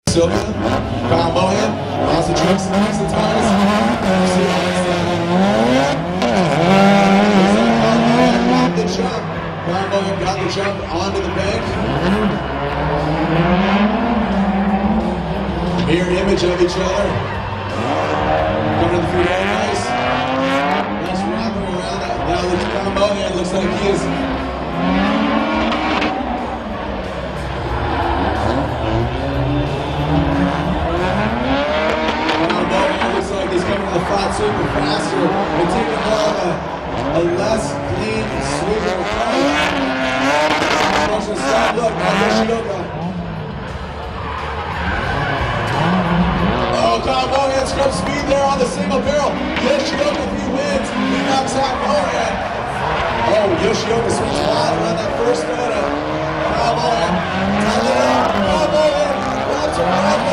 Sylvia, Kyle Mohan, lots of tricks and tricks and ties. Got the jump. Kyle Mohan got the jump onto the bank. Mirror image of each other. Coming to the feet all nice. Nice wrapping around that. Now Kyle Mohan looks like he is super faster and taking more of a less clean sweep of the front. Stop, look, now Yoshioka. Oh, Kyle Mohan scrub speed there on the single barrel. Yoshioka, if he wins, he knocks out Mohan. Oh, Yoshioka swings wide around that first photo. Kyle Mohan, tie it up. Kyle Mohan grabs her